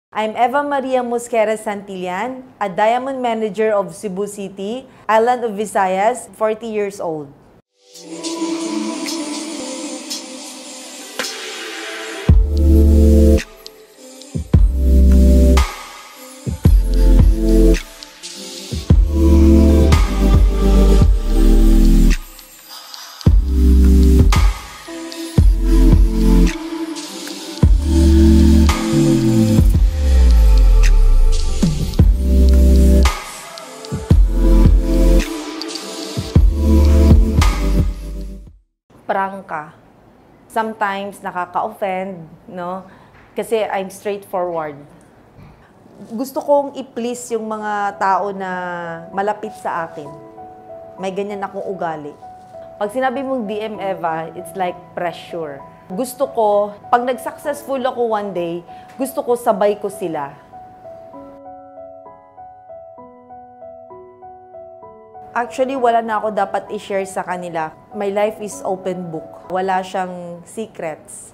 I'm Eva Maria Mosquera Santillan, a Diamond Manager of Cebu City, Island of Visayas, 40 years old. Prangka. Sometimes nakaka-offend, no? Kasi I'm straightforward. Gusto kong i-please yung mga tao na malapit sa akin. May ganyan akong ugali. Pag sinabi mong DM Eva, it's like pressure. Gusto ko, pag nag-successful ako one day, gusto ko sabay ko sila. Actually, wala na ako dapat i-share sa kanila. My life is open book. Wala siyang secrets.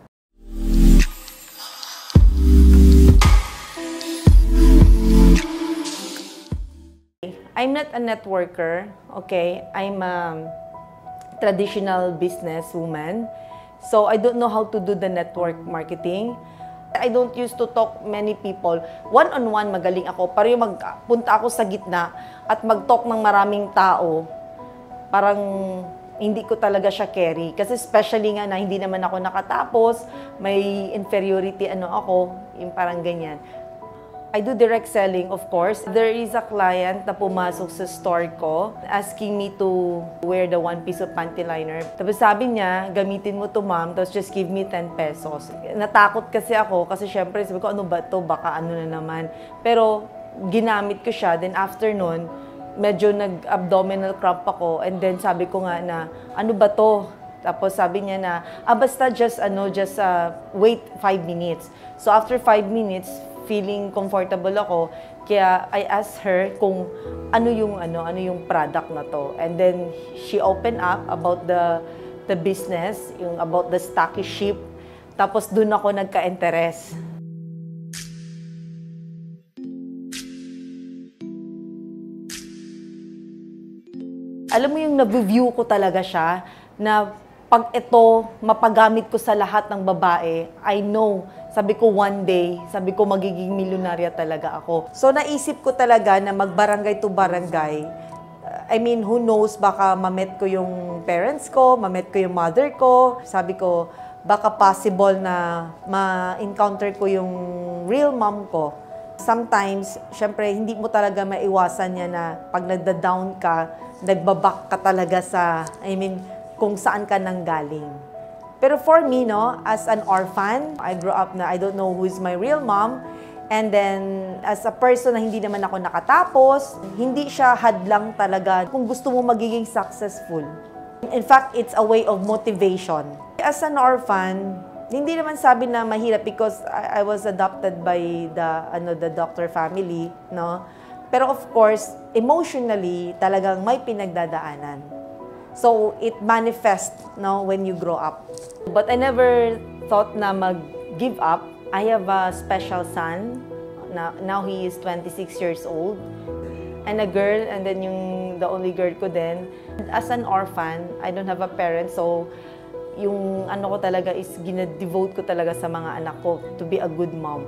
I'm not a networker, okay? I'm a traditional businesswoman. So, I don't know how to do the network marketing. I don't used to talk many people. One-on-one, magaling ako. Pero yung magpunta ako sa gitna at mag-talk ng maraming tao, parang hindi ko talaga siya carry. Kasi especially nga na hindi naman ako nakatapos, may inferiority ako, yung parang ganyan. I do direct selling, of course. There is a client na pumasok sa store ko asking me to wear the one piece of panty liner. Tapos sabi niya, gamitin mo to ma'am, tapos just give me 10 pesos. Natakot kasi ako kasi syempre sabi ko, ano ba to? Baka ano na naman. Pero ginamit ko siya. Then after nun, medyo nag-abdominal cramp ako. And then sabi ko nga na, ano ba to? Tapos sabi niya na, basta just wait 5 minutes. So after 5 minutes, feeling comfortable ako, kaya I asked her kung ano yung product na to. And then she opened up about the business, yung about the stocky ship. Tapos doon ako nagka-interest. Alam mo yung na-view ko talaga siya na pag ito mapagamit ko sa lahat ng babae, I know, sabi ko one day, sabi ko magiging milyonarya talaga ako. So naisip ko talaga na mag-barangay to barangay. I mean, who knows, baka ma-met ko yung parents ko, ma-met ko yung mother ko. Sabi ko, baka possible na ma-encounter ko yung real mom ko. Sometimes, syempre, hindi mo talaga maiwasan yan na pag nagda-down ka, nagbabak ka talaga sa, kung saan ka nanggaling. Pero for me, as an orphan, I grew up na I don't know who is my real mom. And then, as a person na hindi naman ako nakatapos, hindi siya hadlang talaga kung gusto mo magiging successful. In fact, it's a way of motivation. As an orphan, hindi naman sabi na mahirap because I was adopted by the doctor family, no? Pero of course, emotionally, talagang may pinagdadaanan. So, it manifests when you grow up. But I never thought na mag-give up. I have a special son. Now he is 26 years old. And a girl, and then the only girl ko din. As an orphan, I don't have a parent. So, yung ko talaga is gina-devote ko talaga sa mga anak ko to be a good mom.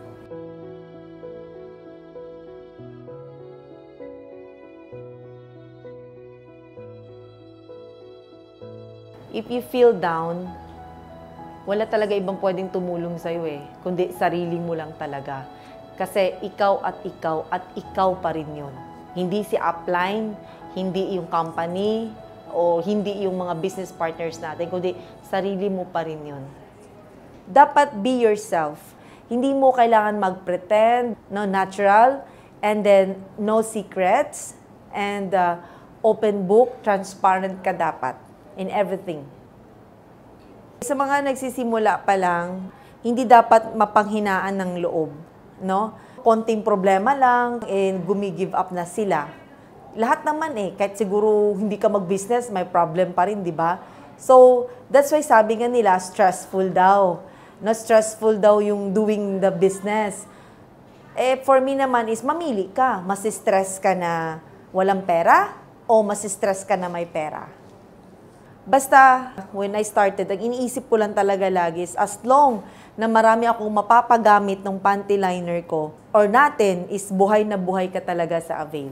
If you feel down, wala talaga ibang pwedeng tumulong sa'yo kundi sarili mo lang talaga. Kasi ikaw at ikaw pa rin yun. Hindi si upline, hindi yung company, o hindi yung mga business partners natin, kundi sarili mo pa rin yun. Dapat be yourself. Hindi mo kailangan mag-pretend, natural, and then no secrets, and open book, transparent ka dapat in everything. Sa mga nagsisimula pa lang, hindi dapat mapanghinaan ng loob, Konting problema lang, and gumi-give up na sila. Lahat naman kahit siguro hindi ka mag-business, may problem pa rin, di ba? So, that's why sabi nga nila, stressful daw. na stressful daw yung doing the business. Eh, for me naman is mamili ka. Mas-stress ka na walang pera o mas-stress ka na may pera. Basta, when I started, ang iniisip ko lang talaga lagi is as long na marami akong mapapagamit ng panty liner ko or natin is buhay na buhay ka talaga sa Avail.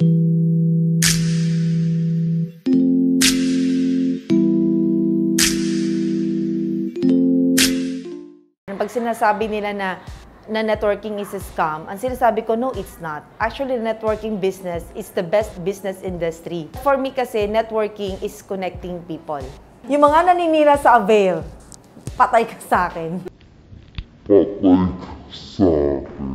Pag sinasabi nila na networking is a scam, ang sinasabi ko, no, it's not. Actually, the networking business is the best business industry. For me kasi, networking is connecting people. Yung mga naninira sa Avail, patay ka sa akin. Patay sa akin.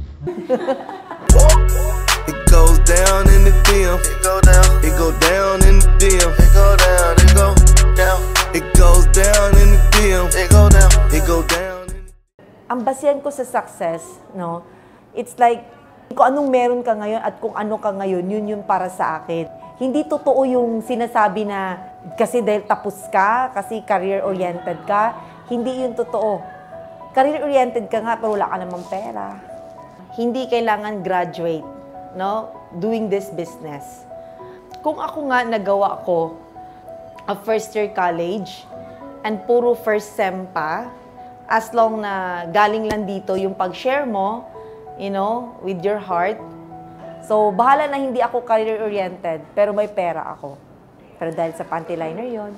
It goes down in the DM. It go down. It go down in the DM. It go down. It go down. It goes down in the DM. It go down. It go down. Ang basihan ko sa success, no, it's like, kung anong meron ka ngayon at kung ano ka ngayon, yun yung para sa akin. Hindi totoo yung sinasabi na kasi dahil tapos ka, kasi career-oriented ka, hindi yun totoo. Career-oriented ka nga, pero wala ka namang pera. Hindi kailangan graduate, no, doing this business. Kung ako nga nagawa ko a first year college and puro first sem pa, as long na galing lang dito yung pag-share mo, you know, with your heart. So, bahala na hindi ako career-oriented, pero may pera ako. Pero dahil sa panty liner yon.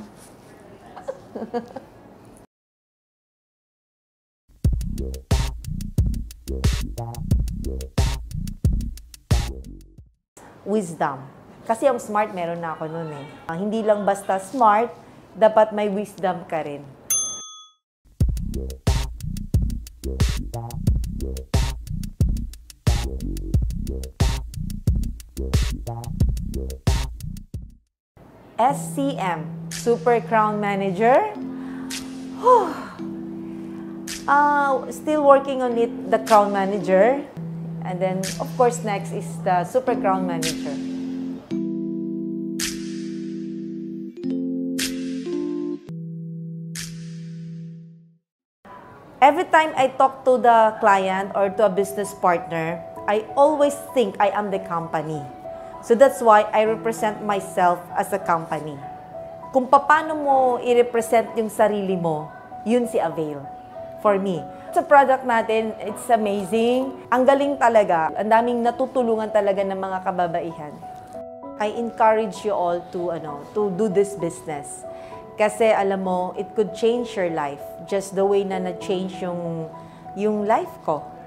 Wisdom. Kasi yung smart, meron na ako nun eh. Hindi lang basta smart, dapat may wisdom ka rin. SCM, Super Crown Manager. Still working on it, the Crown Manager. And then, of course, next is the Super Crown Manager. Every time I talk to the client or to a business partner, I always think I am the company. So that's why I represent myself as a company. Kung paano mo i-represent yung sarili mo, yun si Avail. For me. Sa product natin, it's amazing. Ang galing talaga. Ang daming natutulungan talaga ng mga kababaihan. I encourage you all to do this business. Kasi alam mo, it could change your life. Just the way na na-change yung life ko.